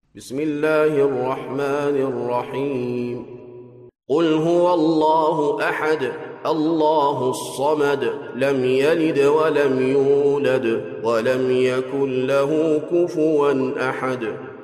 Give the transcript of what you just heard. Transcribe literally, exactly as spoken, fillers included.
بسم الله الرحمن الرحيم. قل هو الله أحد الله الصمد لم يلد ولم يولد ولم يكن له كفوا أحد.